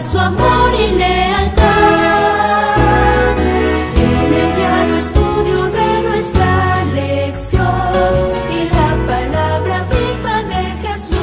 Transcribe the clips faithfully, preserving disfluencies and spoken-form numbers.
su amor y lealtad. En el diario estudio de nuestra lección y la palabra viva de Jesús.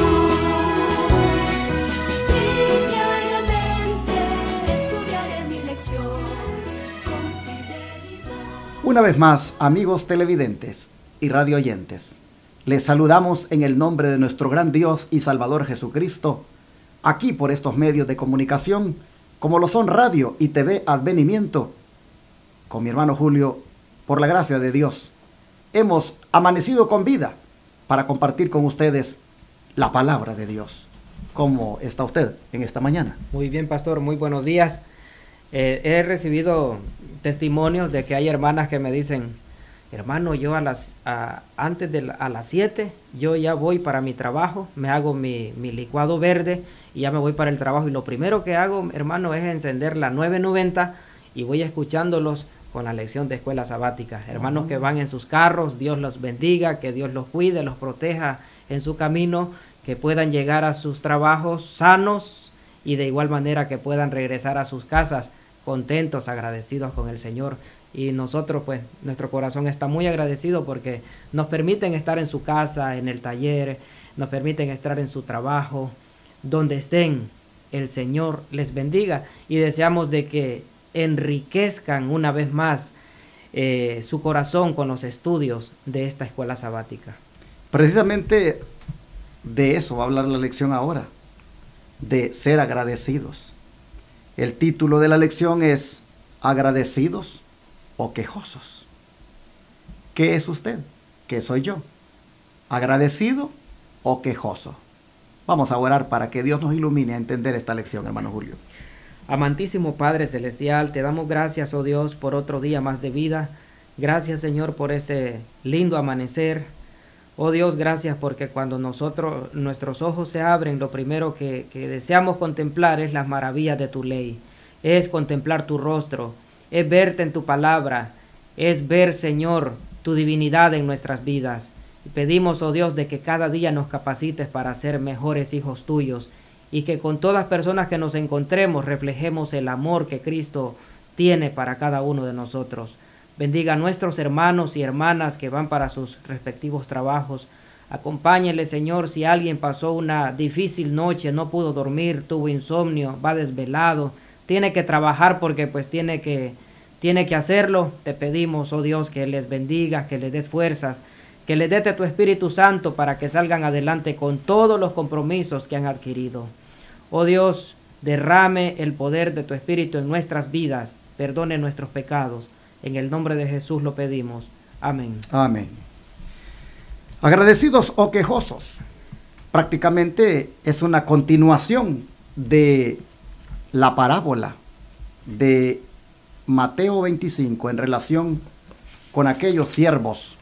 Sí, diariamente estudiaré mi lección con fidelidad. Una vez más, amigos televidentes y radio oyentes, les saludamos en el nombre de nuestro gran Dios y Salvador Jesucristo, aquí por estos medios de comunicación, como lo son Radio y T V Advenimiento. Con mi hermano Julio, por la gracia de Dios, hemos amanecido con vida para compartir con ustedes la palabra de Dios. ¿Cómo está usted en esta mañana? Muy bien, pastor, muy buenos días. Eh, he recibido testimonios de que hay hermanas que me dicen: hermano, yo a las a, antes de la, a las siete, yo ya voy para mi trabajo, me hago mi, mi licuado verde y ya me voy para el trabajo. Y lo primero que hago, hermano, es encender la nueve noventa y voy escuchándolos con la lección de escuela sabática. Hermanos uh-huh. que van en sus carros, Dios los bendiga, que Dios los cuide, los proteja en su camino, que puedan llegar a sus trabajos sanos y de igual manera que puedan regresar a sus casas contentos, agradecidos con el Señor. Y nosotros, pues, nuestro corazón está muy agradecido porque nos permiten estar en su casa, en el taller, nos permiten estar en su trabajo, donde estén. El Señor les bendiga y deseamos de que enriquezcan una vez más eh, su corazón con los estudios de esta escuela sabática. Precisamente de eso va a hablar la lección ahora, de ser agradecidos. El título de la lección es ¿agradecidos o quejosos? ¿Qué es usted? ¿Qué soy yo? ¿Agradecido o quejoso? Vamos a orar para que Dios nos ilumine a entender esta lección, hermano Julio. Amantísimo Padre Celestial, te damos gracias, oh Dios, por otro día más de vida. Gracias, Señor, por este lindo amanecer. Oh Dios, gracias porque cuando nosotros, nuestros ojos se abren, lo primero que, que deseamos contemplar es las maravillas de tu ley. Es contemplar tu rostro, es verte en tu palabra, es ver, Señor, tu divinidad en nuestras vidas. Y pedimos, oh Dios, de que cada día nos capacites para ser mejores hijos tuyos y que con todas personas que nos encontremos reflejemos el amor que Cristo tiene para cada uno de nosotros. Bendiga a nuestros hermanos y hermanas que van para sus respectivos trabajos. Acompáñenle, Señor, si alguien pasó una difícil noche, no pudo dormir, tuvo insomnio, va desvelado, tiene que trabajar porque pues tiene que, tiene que hacerlo. Te pedimos, oh Dios, que les bendiga, que les des fuerzas, que les dé tu Espíritu Santo para que salgan adelante con todos los compromisos que han adquirido. Oh Dios, derrame el poder de tu Espíritu en nuestras vidas, perdone nuestros pecados. En el nombre de Jesús lo pedimos. Amén. Amén. Agradecidos o quejosos, prácticamente es una continuación de la parábola de Mateo veinticinco en relación con aquellos siervos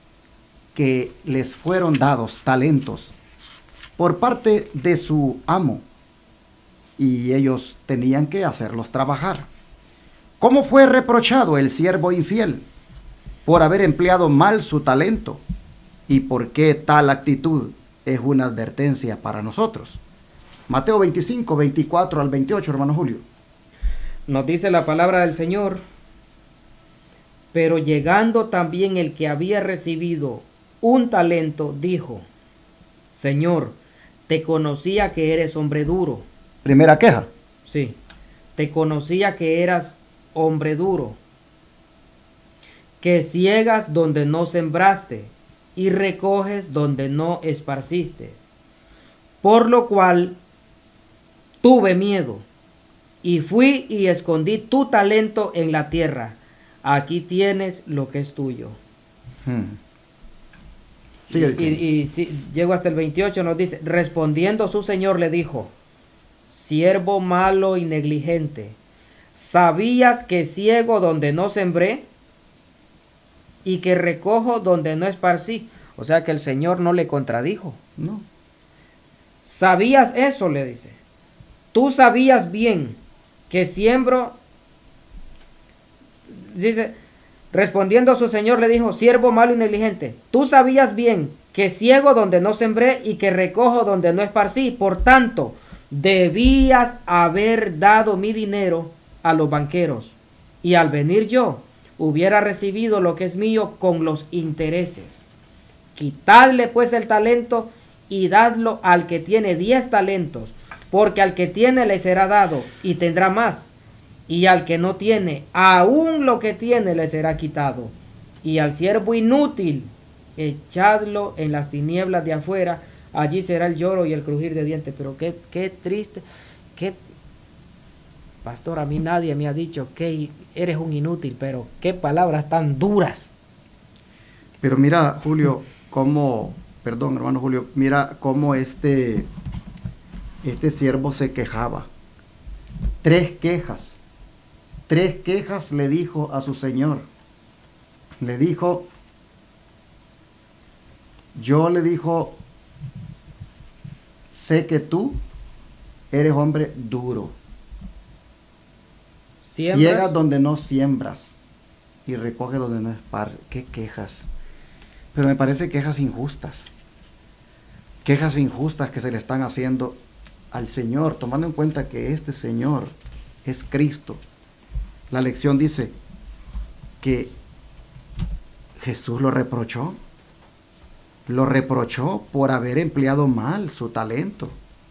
que les fueron dados talentos por parte de su amo y ellos tenían que hacerlos trabajar. ¿Cómo fue reprochado el siervo infiel? Por haber empleado mal su talento. ¿Y por qué tal actitud es una advertencia para nosotros? Mateo veinticinco, veinticuatro al veintiocho, hermano Julio. Nos dice la palabra del Señor: pero llegando también el que había recibido un talento, dijo: Señor, te conocía que eres hombre duro. Primera queja. Sí, te conocía que eras hombre duro, que ciegas donde no sembraste y recoges donde no esparciste. Por lo cual tuve miedo y fui y escondí tu talento en la tierra. Aquí tienes lo que es tuyo. Hmm. Y, y, y si, llego hasta el veintiocho, nos dice: respondiendo su señor le dijo: siervo malo y negligente, ¿sabías que ciego donde no sembré y que recojo donde no esparcí? O sea que el Señor no le contradijo. No. ¿Sabías eso? Le dice. Tú sabías bien que siembro. Dice, respondiendo su señor le dijo: siervo malo y negligente, tú sabías bien que ciego donde no sembré y que recojo donde no esparcí. Por tanto, debías haber dado mi dinero a los banqueros, y al venir yo hubiera recibido lo que es mío con los intereses. Quitadle pues el talento y dadlo al que tiene diez talentos, porque al que tiene le será dado y tendrá más, y al que no tiene, aún lo que tiene le será quitado. Y al siervo inútil, echadlo en las tinieblas de afuera, allí será el lloro y el crujir de dientes. Pero qué, qué triste, qué... Pastor, a mí nadie me ha dicho que eres un inútil, pero qué palabras tan duras. Pero mira, Julio, cómo, perdón, hermano Julio, mira cómo este, este siervo se quejaba. Tres quejas, tres quejas le dijo a su señor. Le dijo, yo le dijo, sé que tú eres hombre duro. ¿Siembras? Ciegas donde no siembras y recoge donde no esparces. ¿Qué quejas? Pero me parece quejas injustas. Quejas injustas que se le están haciendo al Señor, tomando en cuenta que este Señor es Cristo. La lección dice que Jesús lo reprochó. Lo reprochó por haber empleado mal su talento.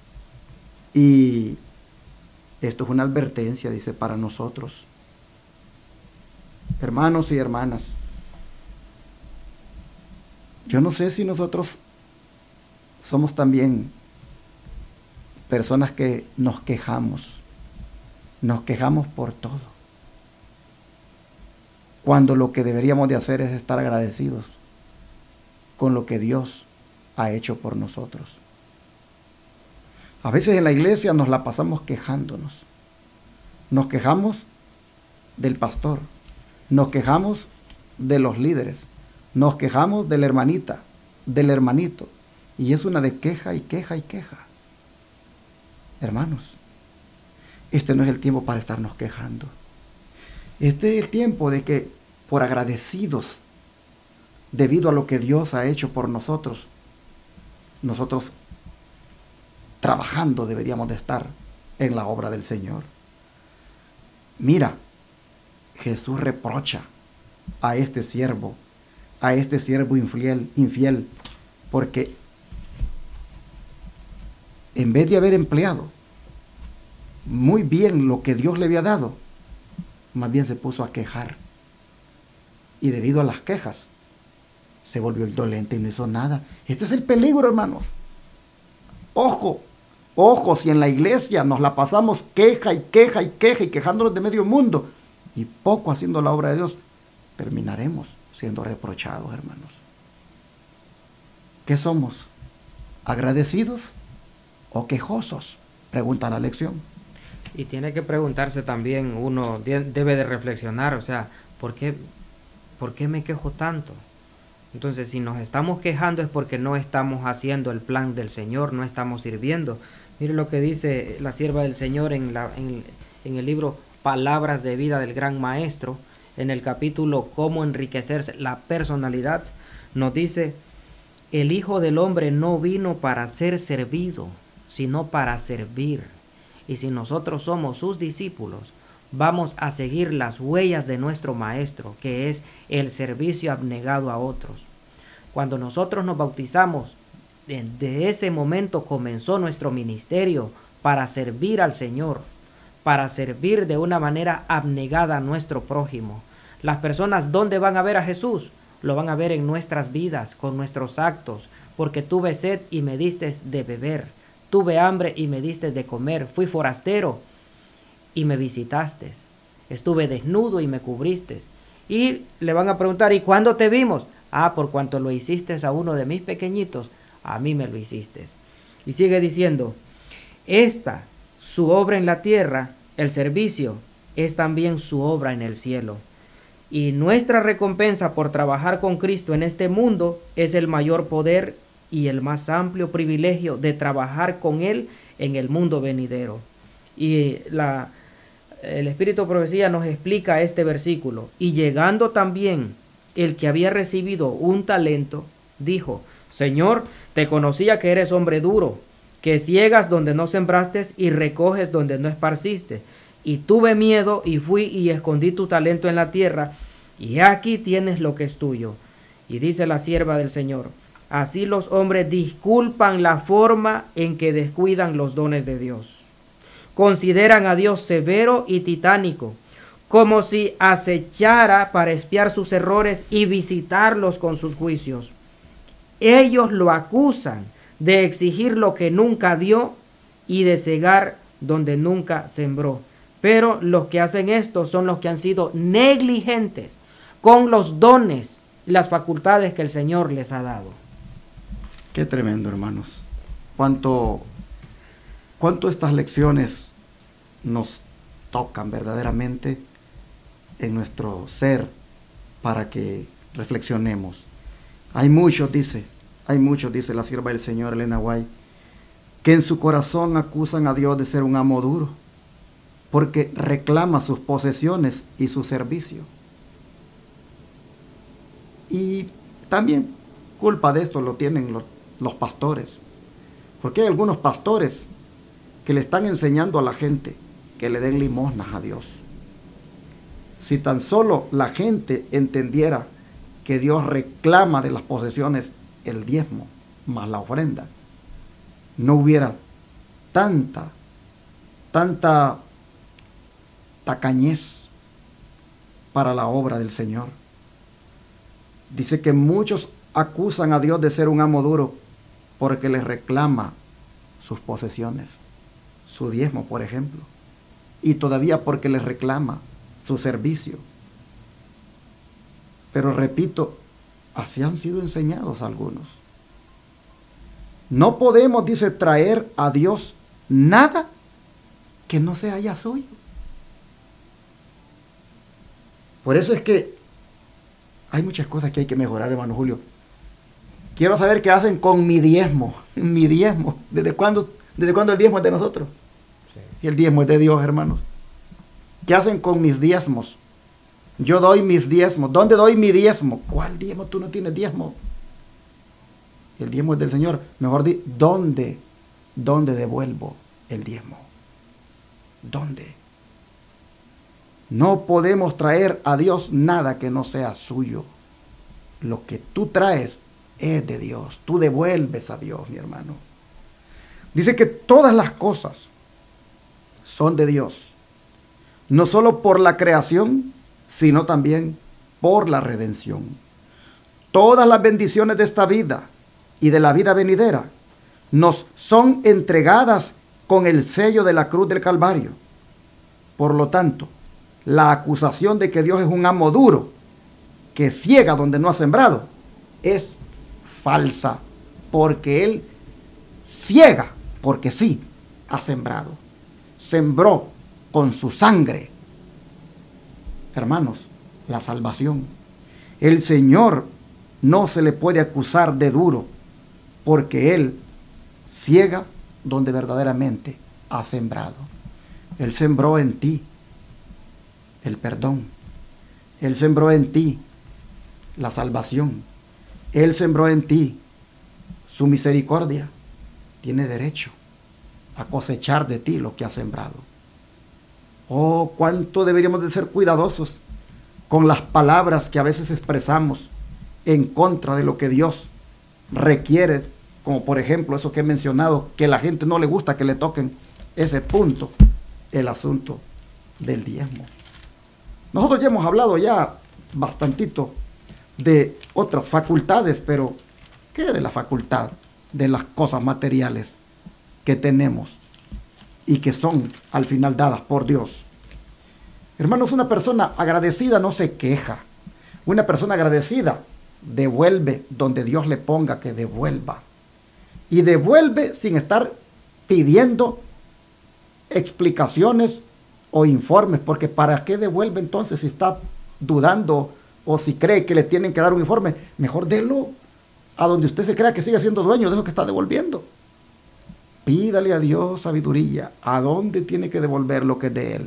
Y esto es una advertencia, dice, para nosotros. Hermanos y hermanas, yo no sé si nosotros somos también personas que nos quejamos. Nos quejamos por todo, cuando lo que deberíamos de hacer es estar agradecidos con lo que Dios ha hecho por nosotros. A veces en la iglesia nos la pasamos quejándonos. Nos quejamos del pastor, nos quejamos de los líderes, nos quejamos de la hermanita, del hermanito, y es una de queja y queja y queja. Hermanos, este no es el tiempo para estarnos quejando. Este es el tiempo de que, por agradecidos, debido a lo que Dios ha hecho por nosotros, nosotros trabajando deberíamos de estar en la obra del Señor. Mira, Jesús reprocha a este siervo, a este siervo infiel, infiel, porque en vez de haber empleado muy bien lo que Dios le había dado, más bien se puso a quejar. Y debido a las quejas, se volvió indolente y no hizo nada. Este es el peligro, hermanos. Ojo, ojo, si en la iglesia nos la pasamos queja y queja y queja y quejándonos de medio mundo y poco haciendo la obra de Dios, terminaremos siendo reprochados, hermanos. ¿Qué somos? ¿Agradecidos o quejosos? Pregunta la lección. Y tiene que preguntarse también, uno debe de reflexionar, o sea, ¿por qué, ¿por qué me quejo tanto? Entonces, si nos estamos quejando es porque no estamos haciendo el plan del Señor, no estamos sirviendo. Mire lo que dice la sierva del Señor en, la, en, en el libro Palabras de Vida del Gran Maestro, en el capítulo Cómo enriquecerse la personalidad, nos dice, el Hijo del Hombre no vino para ser servido, sino para servir. Y si nosotros somos sus discípulos, vamos a seguir las huellas de nuestro Maestro, que es el servicio abnegado a otros. Cuando nosotros nos bautizamos, desde ese momento comenzó nuestro ministerio para servir al Señor, para servir de una manera abnegada a nuestro prójimo. Las personas, ¿dónde van a ver a Jesús? Lo van a ver en nuestras vidas, con nuestros actos, porque tuve sed y me diste de beber, tuve hambre y me diste de comer, fui forastero y me visitaste, estuve desnudo y me cubriste. Y le van a preguntar, ¿y cuándo te vimos? Ah, por cuanto lo hiciste a uno de mis pequeñitos, a mí me lo hiciste. Y sigue diciendo, esta, su obra en la tierra, el servicio, es también su obra en el cielo. Y nuestra recompensa por trabajar con Cristo en este mundo es el mayor poder y el más amplio privilegio de trabajar con Él en el mundo venidero. Y la, el Espíritu de Profecía nos explica este versículo. Y llegando también el que había recibido un talento, dijo, Señor, te conocía que eres hombre duro, que ciegas donde no sembraste y recoges donde no esparciste. Y tuve miedo y fui y escondí tu talento en la tierra, y aquí tienes lo que es tuyo. Y dice la sierva del Señor: así los hombres disculpan la forma en que descuidan los dones de Dios. Consideran a Dios severo y titánico, como si acechara para espiar sus errores y visitarlos con sus juicios. Ellos lo acusan de exigir lo que nunca dio y de cegar donde nunca sembró. Pero los que hacen esto son los que han sido negligentes con los dones y las facultades que el Señor les ha dado. Qué tremendo, hermanos. Cuánto, cuánto estas lecciones nos tocan verdaderamente en nuestro ser para que reflexionemos. Hay muchos, dice, hay muchos, dice la sierva del Señor, Elena White, que en su corazón acusan a Dios de ser un amo duro, porque reclama sus posesiones y su servicio. Y también culpa de esto lo tienen los, los pastores, porque hay algunos pastores que le están enseñando a la gente que le den limosnas a Dios. Si tan solo la gente entendiera que Dios reclama de las posesiones el diezmo más la ofrenda, no hubiera tanta, tanta tacañez para la obra del Señor. Dice que muchos acusan a Dios de ser un amo duro porque les reclama sus posesiones, su diezmo, por ejemplo, y todavía porque les reclama su servicio. Pero repito, así han sido enseñados algunos. No podemos, dice, traer a Dios nada que no sea ya suyo. Por eso es que hay muchas cosas que hay que mejorar, hermano Julio. Quiero saber qué hacen con mi diezmo. Mi diezmo. ¿Desde cuándo, desde cuándo el diezmo es de nosotros? Sí. Y el diezmo es de Dios, hermanos. ¿Qué hacen con mis diezmos? Yo doy mis diezmos. ¿Dónde doy mi diezmo? ¿Cuál diezmo? Tú no tienes diezmo. El diezmo es del Señor. Mejor di, ¿dónde? ¿Dónde devuelvo el diezmo? ¿Dónde? No podemos traer a Dios nada que no sea suyo. Lo que tú traes es de Dios. Tú devuelves a Dios, mi hermano. Dice que todas las cosas son de Dios. No solo por la creación, sino también por la redención. Todas las bendiciones de esta vida y de la vida venidera nos son entregadas con el sello de la cruz del Calvario. Por lo tanto, la acusación de que Dios es un amo duro, que ciega donde no ha sembrado, es falsa, porque Él ciega, porque sí, ha sembrado. Sembró con su sangre, hermanos, la salvación. El Señor no se le puede acusar de duro, porque Él ciega donde verdaderamente ha sembrado. Él sembró en ti el perdón. Él sembró en ti la salvación. Él sembró en ti su misericordia. Tiene derecho a cosechar de ti lo que ha sembrado. Oh, cuánto deberíamos de ser cuidadosos con las palabras que a veces expresamos en contra de lo que Dios requiere, como por ejemplo eso que he mencionado, que a la gente no le gusta que le toquen ese punto, el asunto del diezmo. Nosotros ya hemos hablado ya bastantito de otras facultades, pero ¿qué de la facultad de las cosas materiales que tenemos y que son al final dadas por Dios? Hermanos, una persona agradecida no se queja. Una persona agradecida devuelve donde Dios le ponga que devuelva. Y devuelve sin estar pidiendo explicaciones o informes, porque ¿para qué devuelve entonces si está dudando o si cree que le tienen que dar un informe? Mejor délo a donde usted se crea que sigue siendo dueño de eso que está devolviendo. Pídale a Dios sabiduría, a dónde tiene que devolver lo que es de Él.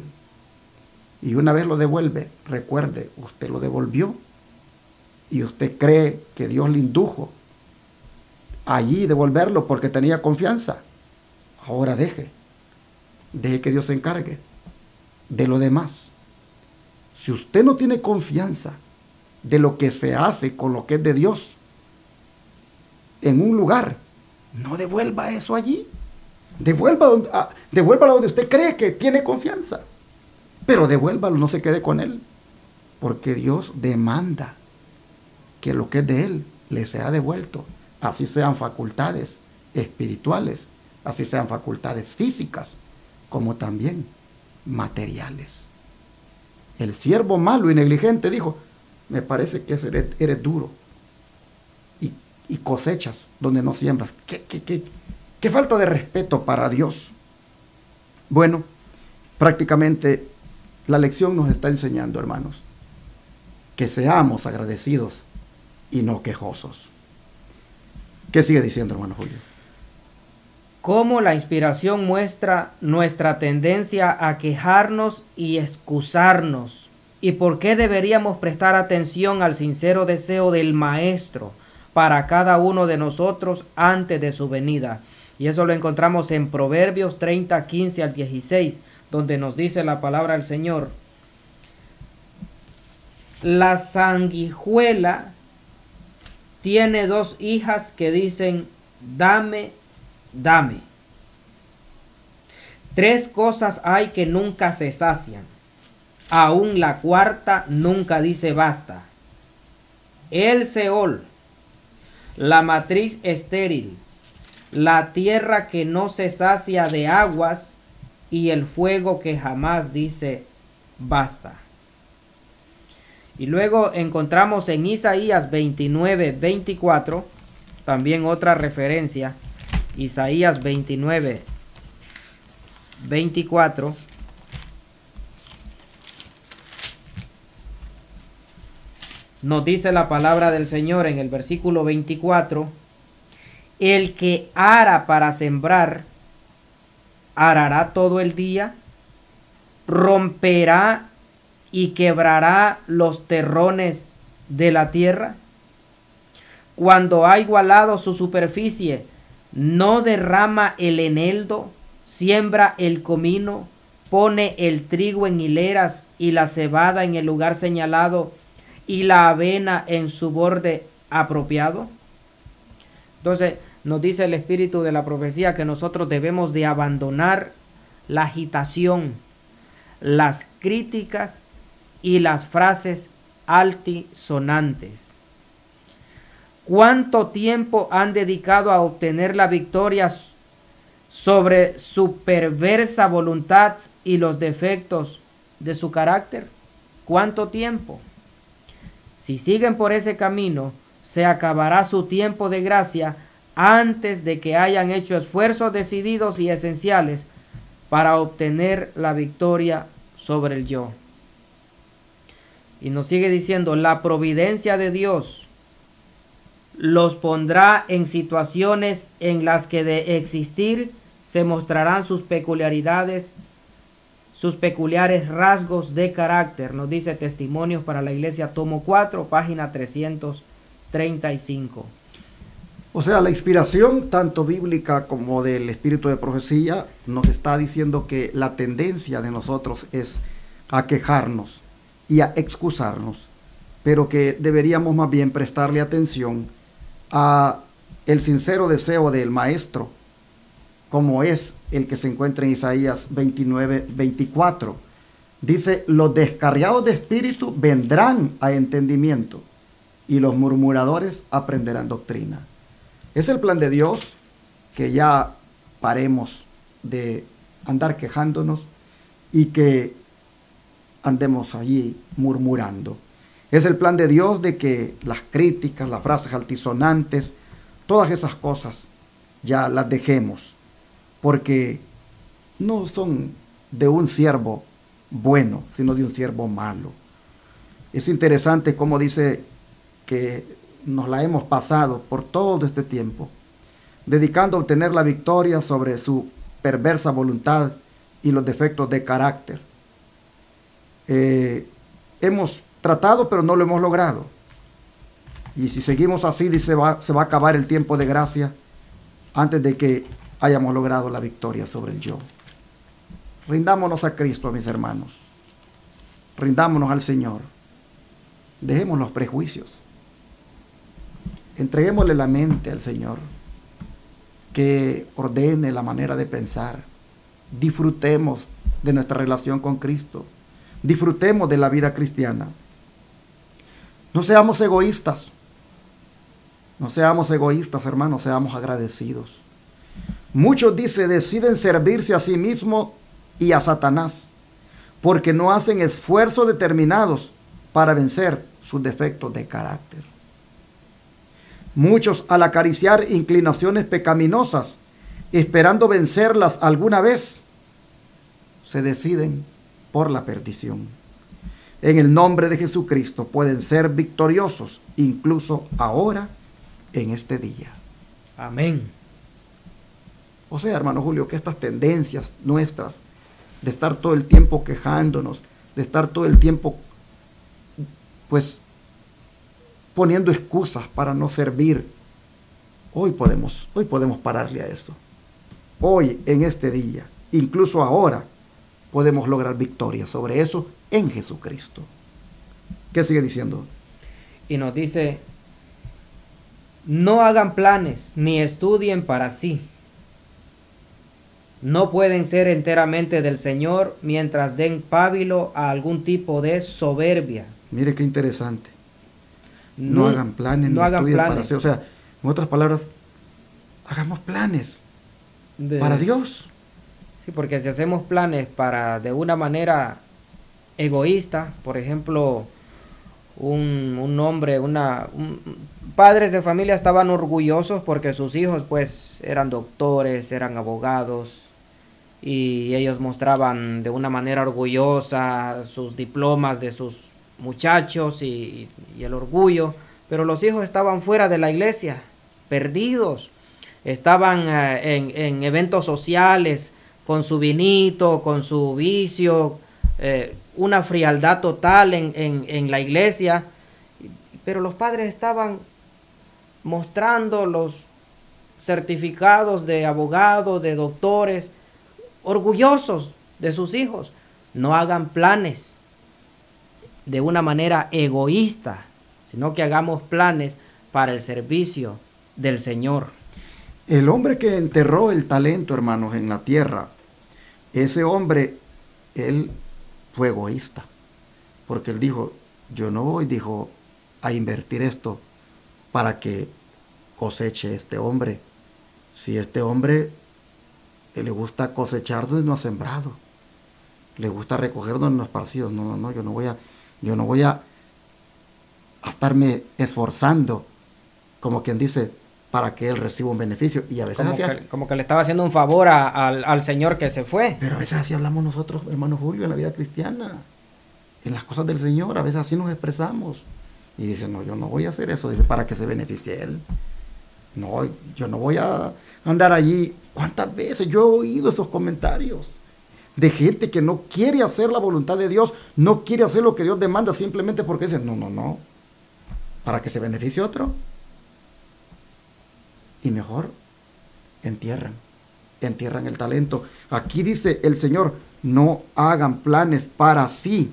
Y una vez lo devuelve, recuerde, usted lo devolvió y usted cree que Dios le indujo allí devolverlo porque tenía confianza. Ahora deje, deje que Dios se encargue de lo demás. Si usted no tiene confianza de lo que se hace con lo que es de Dios en un lugar, no devuelva eso allí. Devuelva, a, devuélvalo donde usted cree que tiene confianza. Pero devuélvalo, no se quede con él. Porque Dios demanda que lo que es de él le sea devuelto. Así sean facultades espirituales, así sean facultades físicas, como también materiales. El siervo malo y negligente dijo, me parece que eres, eres duro y, y cosechas donde no siembras. ¿Qué, qué, qué, qué falta de respeto para Dios? Bueno, prácticamente la lección nos está enseñando, hermanos, que seamos agradecidos y no quejosos. ¿Qué sigue diciendo, hermano Julio? Cómo la inspiración muestra nuestra tendencia a quejarnos y excusarnos, y por qué deberíamos prestar atención al sincero deseo del Maestro para cada uno de nosotros antes de su venida. Y eso lo encontramos en Proverbios treinta, quince al dieciséis, donde nos dice la palabra del Señor: la sanguijuela tiene dos hijas que dicen, dame, dame. Tres cosas hay que nunca se sacian. Aún la cuarta nunca dice basta. El Seol, la matriz estéril, la tierra que no se sacia de aguas y el fuego que jamás dice basta. Y luego encontramos en Isaías veintinueve, veinticuatro, también otra referencia, Isaías veintinueve, veinticuatro, nos dice la palabra del Señor en el versículo veinticuatro, el que ara para sembrar, arará todo el día, romperá y quebrará los terrones de la tierra. Cuando ha igualado su superficie, no derrama el eneldo, siembra el comino, pone el trigo en hileras y la cebada en el lugar señalado y la avena en su borde apropiado. Entonces nos dice el espíritu de la profecía que nosotros debemos de abandonar la agitación, las críticas y las frases altisonantes. ¿Cuánto tiempo han dedicado a obtener la victoria sobre su perversa voluntad y los defectos de su carácter? ¿Cuánto tiempo? Si siguen por ese camino, se acabará su tiempo de gracia antes de que hayan hecho esfuerzos decididos y esenciales para obtener la victoria sobre el yo. Y nos sigue diciendo, la providencia de Dios los pondrá en situaciones en las que de existir se mostrarán sus peculiaridades, sus peculiares rasgos de carácter. Nos dice Testimonios para la Iglesia, tomo cuatro, página trescientos treinta y cinco. O sea, la inspiración tanto bíblica como del espíritu de profecía nos está diciendo que la tendencia de nosotros es a quejarnos y a excusarnos, pero que deberíamos más bien prestarle atención a el sincero deseo del Maestro, como es el que se encuentra en Isaías veintinueve, veinticuatro. Dice, los descarriados de espíritu vendrán a entendimiento y los murmuradores aprenderán doctrina. Es el plan de Dios que ya paremos de andar quejándonos y que andemos allí murmurando. Es el plan de Dios de que las críticas, las frases altisonantes, todas esas cosas ya las dejemos, porque no son de un siervo bueno, sino de un siervo malo. Es interesante cómo dice que nos la hemos pasado por todo este tiempo, dedicando a obtener la victoria sobre su perversa voluntad y los defectos de carácter. Eh, hemos tratado, pero no lo hemos logrado. Y si seguimos así, dice, va, se va a acabar el tiempo de gracia antes de que hayamos logrado la victoria sobre el yo. Rindámonos a Cristo, mis hermanos. Rindámonos al Señor. Dejemos los prejuicios. Entreguémosle la mente al Señor, que ordene la manera de pensar. Disfrutemos de nuestra relación con Cristo. Disfrutemos de la vida cristiana. No seamos egoístas. No seamos egoístas, hermanos, seamos agradecidos. Muchos, dice, deciden servirse a sí mismos y a Satanás, porque no hacen esfuerzos determinados para vencer sus defectos de carácter. Muchos, al acariciar inclinaciones pecaminosas, esperando vencerlas alguna vez, se deciden por la perdición. En el nombre de Jesucristo pueden ser victoriosos, incluso ahora, en este día. Amén. O sea, hermano Julio, que estas tendencias nuestras de estar todo el tiempo quejándonos, de estar todo el tiempo, pues, poniendo excusas para no servir, hoy podemos, hoy podemos pararle a eso. Hoy, en este día, incluso ahora, podemos lograr victoria sobre eso en Jesucristo. ¿Qué sigue diciendo? Y nos dice, no hagan planes ni estudien para sí. No pueden ser enteramente del Señor mientras den pábilo a algún tipo de soberbia. Mire qué interesante. No, No, hagan planes no ni hagan estudien planes. para sí. O sea, en otras palabras, hagamos planes De- para Dios. Sí, porque si hacemos planes para de una manera egoísta, por ejemplo, un, un hombre, una un- padres de familia estaban orgullosos porque sus hijos pues eran doctores, eran abogados y ellos mostraban de una manera orgullosa sus diplomas de sus muchachos y, y el orgullo, pero los hijos estaban fuera de la iglesia, perdidos, estaban eh, en, en eventos sociales con su vinito, con su vicio, eh, una frialdad total en, en, en la iglesia, pero los padres estaban mostrando los certificados de abogado, de doctores, orgullosos de sus hijos. No hagan planes de una manera egoísta, sino que hagamos planes para el servicio del Señor. El hombre que enterró el talento, hermanos, en la tierra, ese hombre, él fue egoísta, porque él dijo, yo no voy, dijo, a invertir esto para que coseche este hombre. Si este hombre eh, le gusta cosechar donde no ha sembrado, le gusta recoger donde no ha esparcido, no, no, no, yo no voy a, yo no voy a, a estarme esforzando, como quien dice, para que él reciba un beneficio. Y a veces Como así, que, como que le estaba haciendo un favor a- al, al Señor que se fue. pero a veces así hablamos nosotros, hermano Julio, en la vida cristiana, en las cosas del Señor, a veces así nos expresamos. Y dice, no, yo no voy a hacer eso, dice, para que se beneficie él. No, yo no voy a andar allí. ¿Cuántas veces yo he oído esos comentarios de gente que no quiere hacer la voluntad de Dios, no quiere hacer lo que Dios demanda simplemente porque dicen, no, no, no, para que se beneficie otro? Y mejor entierran, entierran el talento. Aquí dice el Señor, no hagan planes para sí.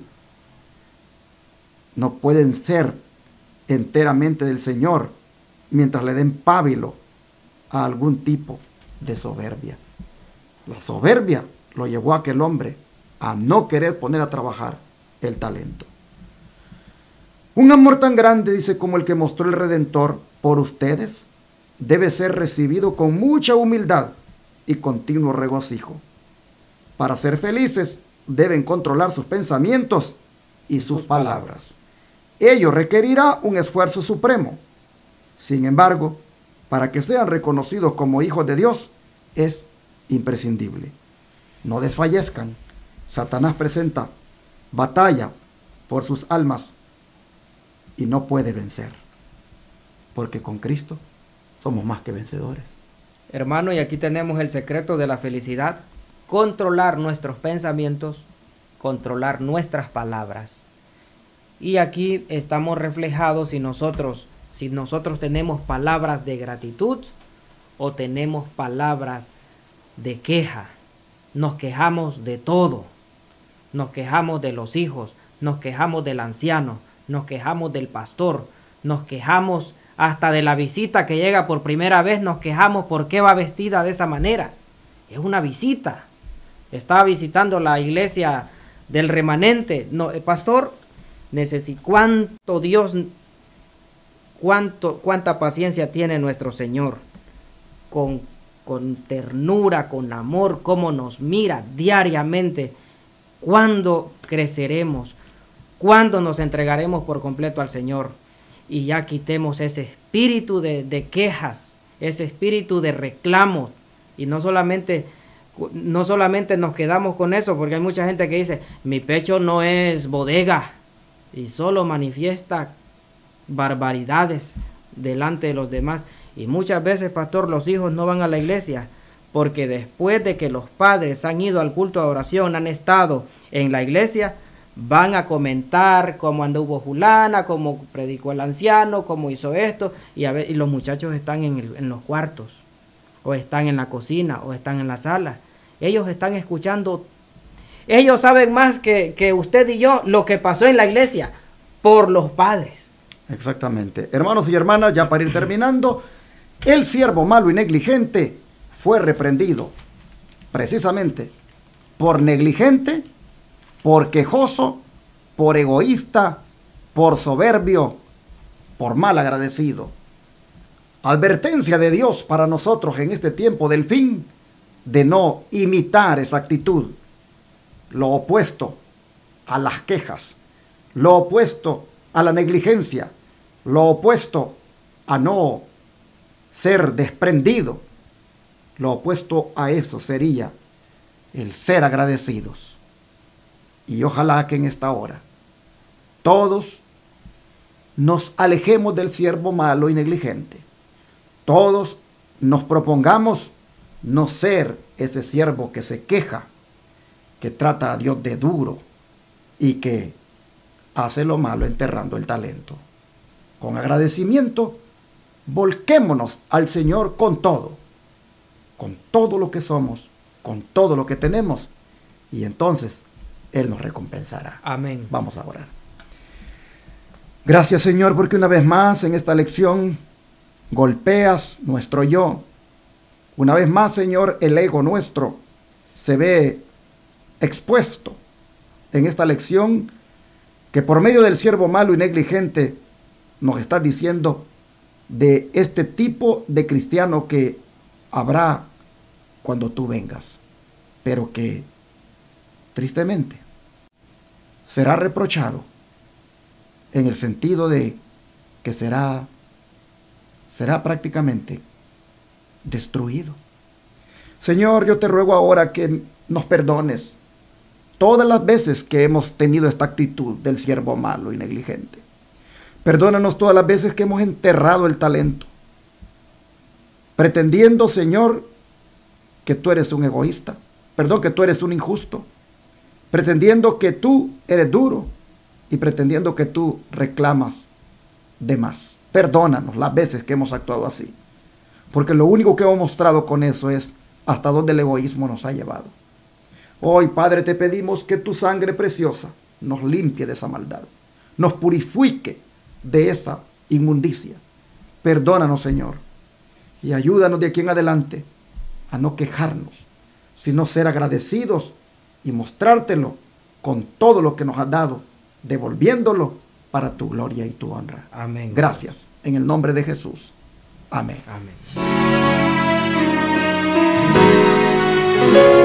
No pueden ser enteramente del Señor mientras le den pábilo a algún tipo de soberbia. La soberbia lo llevó a aquel hombre a no querer poner a trabajar el talento. Un amor tan grande, dice, como el que mostró el Redentor por ustedes, debe ser recibido con mucha humildad y continuo regocijo. Para ser felices, deben controlar sus pensamientos y sus, sus palabras. palabras. Ello requerirá un esfuerzo supremo. Sin embargo, para que sean reconocidos como hijos de Dios, es imprescindible. No desfallezcan. Satanás presenta batalla por sus almas y no puede vencer, porque con Cristo somos más que vencedores. Hermano, y aquí tenemos el secreto de la felicidad: controlar nuestros pensamientos, controlar nuestras palabras. Y aquí estamos reflejados si nosotros, si nosotros tenemos palabras de gratitud o tenemos palabras de queja. Nos quejamos de todo. Nos quejamos de los hijos, nos quejamos del anciano, nos quejamos del pastor, nos quejamos hasta de la visita que llega por primera vez, nos quejamos por qué va vestida de esa manera. Es una visita. Estaba visitando la iglesia del remanente. No, pastor, necesito, cuánto Dios, cuánto, cuánta paciencia tiene nuestro Señor. Con, con ternura, con amor, cómo nos mira diariamente. ¿Cuándo creceremos? ¿Cuándo nos entregaremos por completo al Señor? Y ya quitemos ese espíritu de, de quejas, ese espíritu de reclamos. Y no solamente, no solamente nos quedamos con eso, porque hay mucha gente que dice, mi pecho no es bodega, y solo manifiesta barbaridades delante de los demás. Y muchas veces, pastor, los hijos no van a la iglesia, porque después de que los padres han ido al culto de oración, han estado en la iglesia, van a comentar cómo anduvo fulana, cómo predicó el anciano, cómo hizo esto, y, a ver, y los muchachos están en, el, en los cuartos, o están en la cocina, o están en la sala. Ellos están escuchando, ellos saben más que, que usted y yo lo que pasó en la iglesia por los padres. Exactamente. Hermanos y hermanas, ya para ir terminando, el siervo malo y negligente fue reprendido precisamente por negligente, por quejoso, por egoísta, por soberbio, por mal agradecido. Advertencia de Dios para nosotros en este tiempo del fin, de no imitar esa actitud, lo opuesto a las quejas, lo opuesto a la negligencia, lo opuesto a no ser desprendido. Lo opuesto a eso sería el ser agradecidos. Y ojalá que en esta hora todos nos alejemos del siervo malo y negligente. Todos nos propongamos no ser ese siervo que se queja, que trata a Dios de duro y que hace lo malo enterrando el talento. Con agradecimiento, volquémonos al Señor con todo, con todo lo que somos, con todo lo que tenemos, y entonces Él nos recompensará. Amén. Vamos a orar. Gracias, Señor, porque una vez más en esta lección golpeas nuestro yo. Una vez más, Señor, el ego nuestro se ve expuesto en esta lección que por medio del siervo malo y negligente nos estás diciendo de este tipo de cristiano que habrá cuando tú vengas, pero que tristemente será reprochado en el sentido de que será, será prácticamente destruido. Señor, yo te ruego ahora que nos perdones todas las veces que hemos tenido esta actitud del siervo malo y negligente. Perdónanos todas las veces que hemos enterrado el talento, pretendiendo, Señor, que tú eres un egoísta, perdón, que tú eres un injusto, pretendiendo que tú eres duro y pretendiendo que tú reclamas de más. Perdónanos las veces que hemos actuado así, porque lo único que hemos mostrado con eso es hasta dónde el egoísmo nos ha llevado. Hoy, Padre, te pedimos que tu sangre preciosa nos limpie de esa maldad, nos purifique de esa inmundicia. Perdónanos, Señor, y ayúdanos de aquí en adelante a no quejarnos, sino ser agradecidos y mostrártelo con todo lo que nos has dado, devolviéndolo para tu gloria y tu honra. Amén. Gracias, en el nombre de Jesús. Amén. Amén.